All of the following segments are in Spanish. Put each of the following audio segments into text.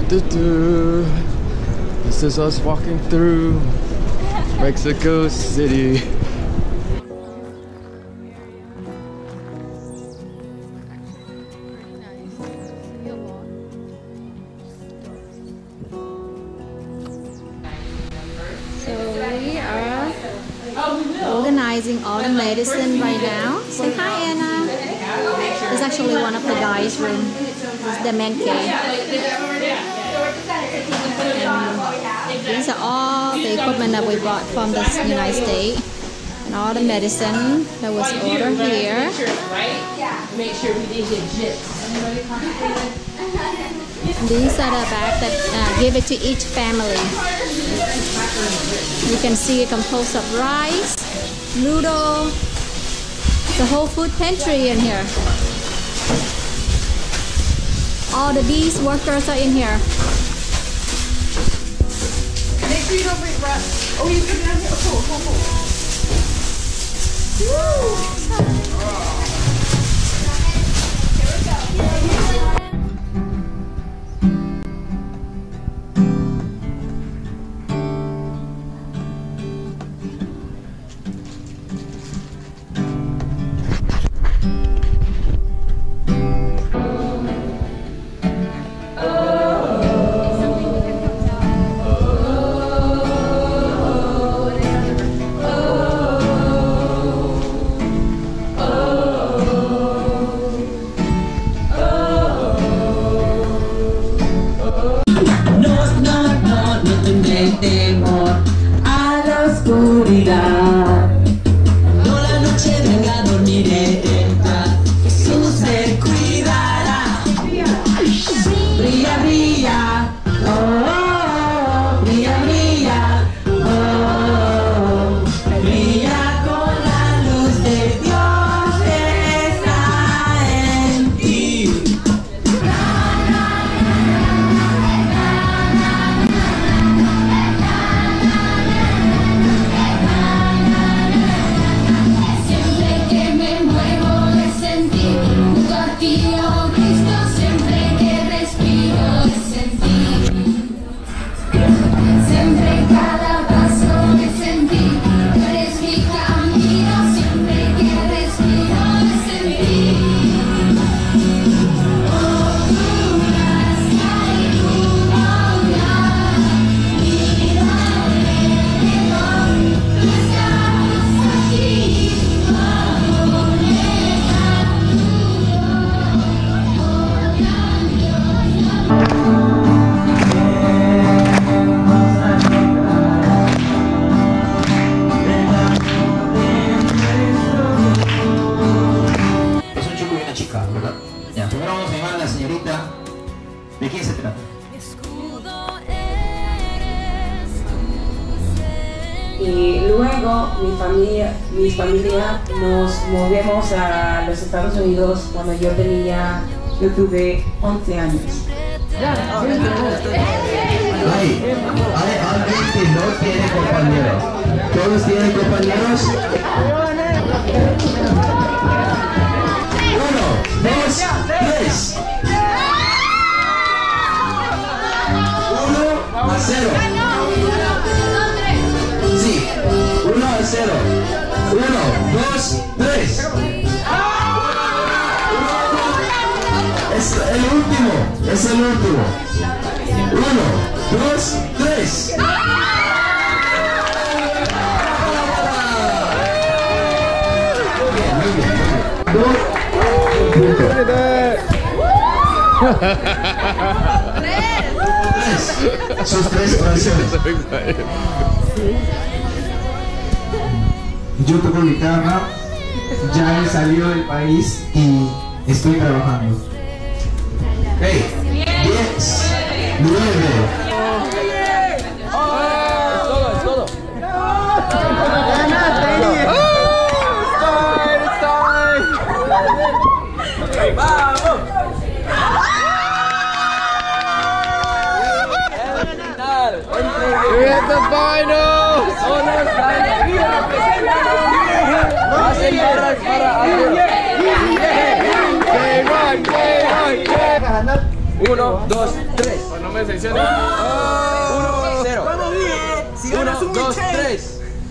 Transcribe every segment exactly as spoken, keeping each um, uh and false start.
do, do. This is us walking through Mexico City. So we are organizing all the medicine right now. Say hi, Anna. It's actually one of the guys' room. It's the man cave. And these are all the equipment that we brought from the United States. And all the medicine that was ordered here. Make sure we did get jips. These are the bags that uh, give it to each family. You can see it composed of rice, noodle, the whole food pantry in here. All the bees workers are in here. Make sure you don't bring wrap. Oh, you put it on here. Oh, cool, cool, cool. A la oscuridad, no la noche venga, dormiré en paz. Jesús te cuidará. Brilla, brilla, oh, oh, oh. Brilla, brilla, oh, oh, oh. Brilla con la luz de Dios que está en ti. ¿De quién se trata? Y luego mi familia, mi familia nos movemos a los Estados Unidos cuando yo tenía, yo tuve once años. Hay, hay alguien que no tiene compañeros. ¿Todos tienen compañeros? Uno, dos, tres. Uno a cero. Sí, uno a cero. Uno, dos, tres. Es el último, es el último. Uno, dos, tres. Muy bien, muy bien. Dos, punto. Tres. Sus tres oraciones. Yo toco guitarra, ya he salido del país y estoy trabajando. Hey, diez, nueve. We're at the finals! Uno, dos, tres. puedes seleccionar. Uno, cero. Vamos bien. Si ganas un dos, Michel. tres.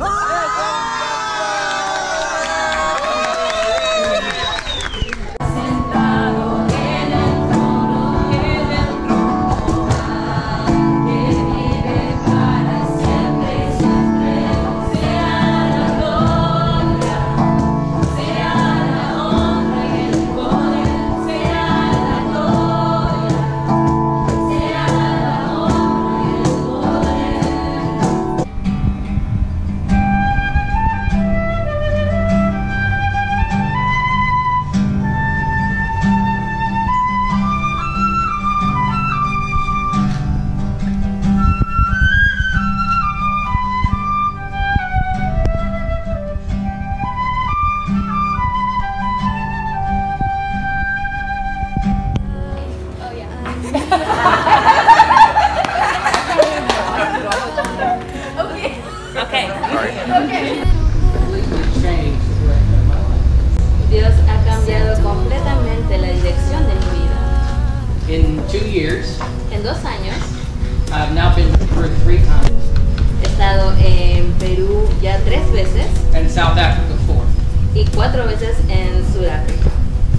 Dios ha cambiado completamente la dirección de mi vida. In two years, En dos años I've now been through three times, he estado en Perú ya tres veces and South Africa four. y cuatro veces en Sudáfrica.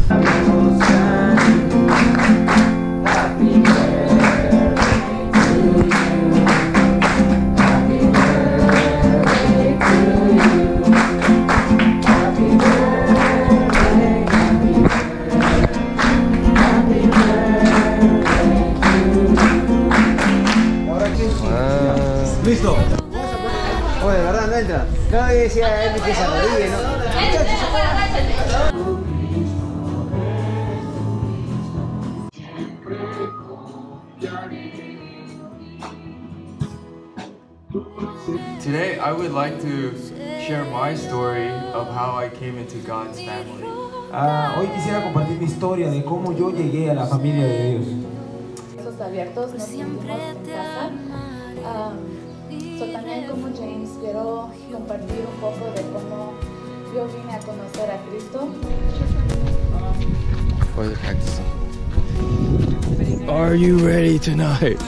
Listo. Oye, de verdad, no entra. Cada vez decía él que se arrodille, ¿no? Today, I would like to share my story of how I came into God's family. Ah, hoy quisiera compartir mi historia de cómo yo llegué a la familia de Dios. Abiertos, nos sentimos en casa. Um, so también como James quiero compartir un poco de cómo yo vine a conocer a Cristo. For the practicing. Are you ready tonight?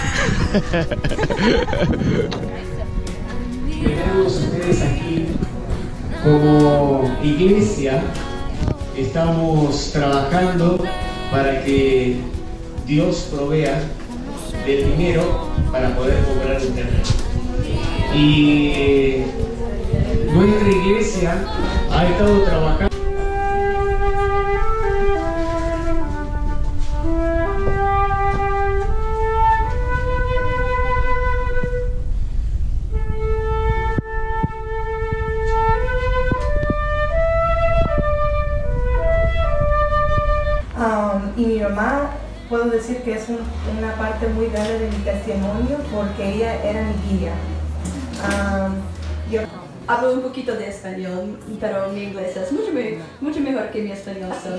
Tenemos ustedes aquí como iglesia, estamos trabajando para que Dios provea del dinero para poder comprar internet. Y nuestra iglesia ha estado trabajando. Um, y mi mamá, puedo decir que es un, una parte muy grande de mi testimonio porque ella era mi guía. Um, yo hablo un poquito de español, pero mi inglés es mucho, me, mucho mejor que mi español. So.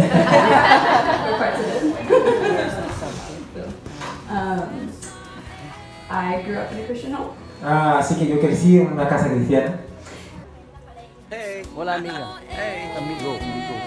um, I grew up in a Christian home. Ah, así que yo crecí en una casa cristiana. Hey, hola amiga. Hey, amigo, amigo.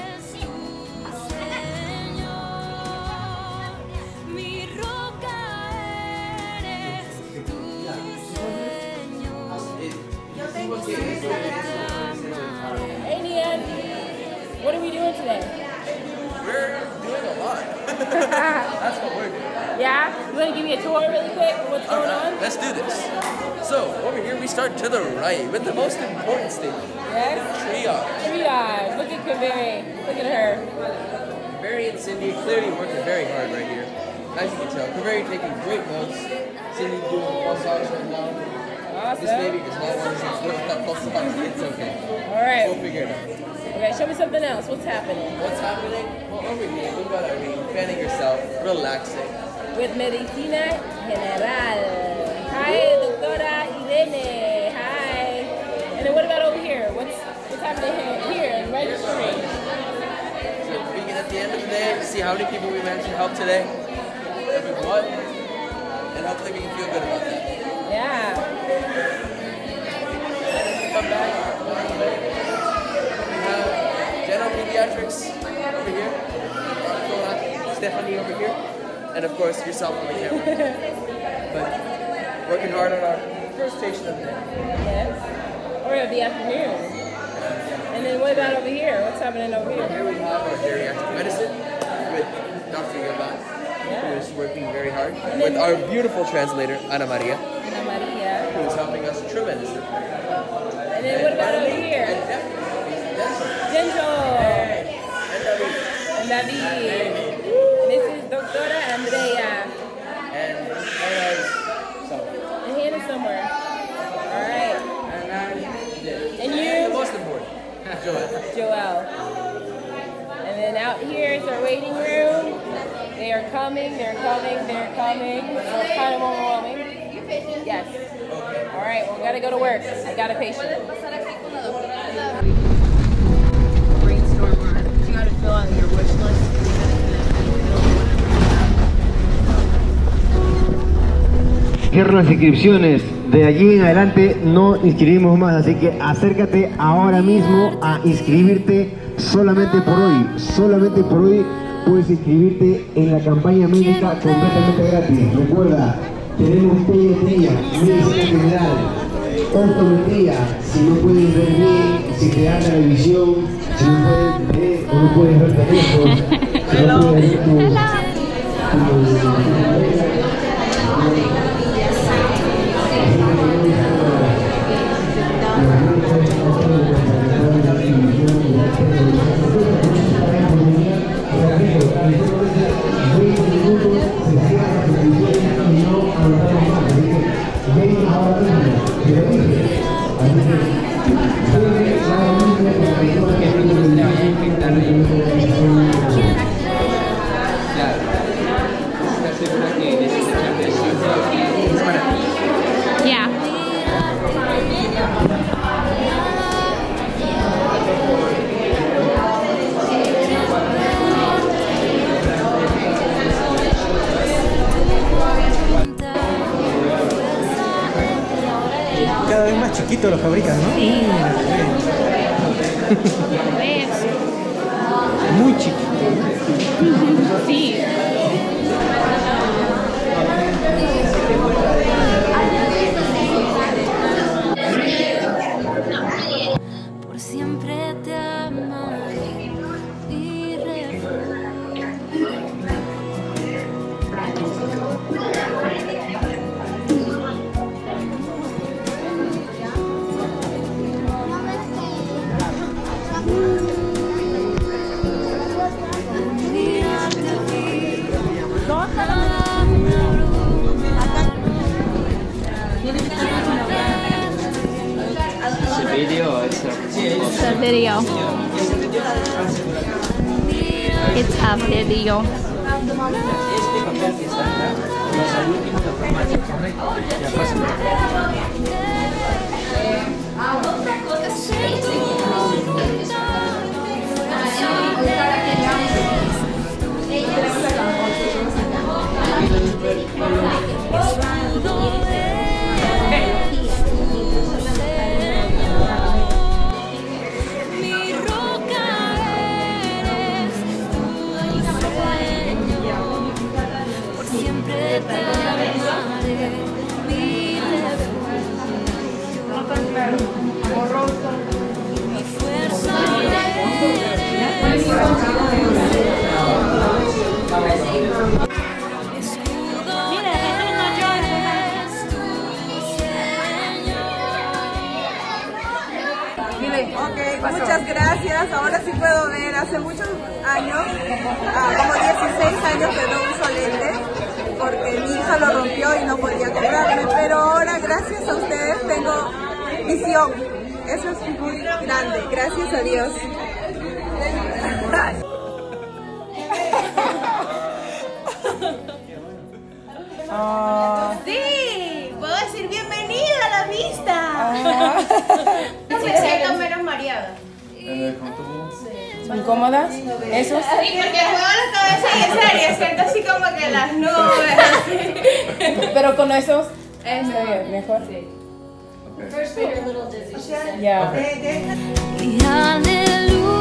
Hey Nian, what are we doing today? We're doing a lot. That's what we're doing. Yeah? You want to give me a tour really quick of what's going right, on? Let's do this. So, over here we start to the right with the most important statement. Yes? Triage. Triage. Look at Kaveri. Look at her. Kaveri and Cindy clearly working very hard right here. As you can tell, Kaveri taking great notes. Cindy doing pulse ox right now. Awesome. This baby does not want to look at that pulse ox. It's okay. All right. We'll figure it out. Okay, show me something else. What's happening? What's happening? Well, over here, what about Irene? Fanning herself, relaxing. With Medicina General. Hi, Doctora Irene. Hi. And then what about over here? What's what's happening here? Here in registry. So we can, at the end of the day, see how many people we managed to help today. If we what? And hopefully we can feel good about that. Yeah. Come back. We have General Pediatrics over here. Stephanie over here. and of course yourself on the camera. But working hard on our first station of the day. Yes. Or of the afternoon. And then what about over here? What's happening over here? Here we have our geriatric medicine with Doctor Yaban, who is working very hard, with our beautiful translator, Ana Maria, Ana Maria, who is helping us tremendously. And then what about over here? And definitely, Dental. Hey. And David. And David. And this is Doctora Andrea. And Hannah's somewhere. And Hannah's somewhere. All right. And I And you? And the most important, Joel. Joel. And then out here is our waiting room. They are coming, they're coming, they're coming. It's kind of overwhelming. Yes. All right, well, we gotta go to work. I got a patient. Brainstorm on. You gotta fill out your wish list. Cierran las inscripciones. De allí en adelante no inscribimos más, así que acércate ahora mismo a inscribirte solamente por hoy. Solamente por hoy puedes inscribirte en la campaña médica completamente gratis. Recuerda, tenemos pediatría, medicina general, optometría, si no puedes ver bien, si te anda la visión, si no puedes ver o no puedes ver lejos, si no puedes ver tu... Yeah. Cada vez más chiquito lo fabrican, ¿no? Sí. Muy chiquito. Sí. Por siempre te amaré y It's a video, it's a... It's a video. It's a video. mi roca eres tú y sueño. Por siempre te amaré, mi refugio, mi fuerza Ok, muchas gracias. Ahora sí puedo ver. Hace muchos años, ah, como dieciséis años que no uso lentes porque mi hija lo rompió y no podía comprarme. Pero ahora, gracias a ustedes, tengo visión. Eso es muy grande. Gracias a Dios. Sí, puedo decir bienvenida a la vista. No me siento menos mareada. ¿Son cómodas? ¿Esos? Sí, porque juego la cabeza y es serio, siento así como que las nubes. Así. Pero con esos Es está mejor. bien, mejor. First, you're a little dizzy. Ya. y aleluya.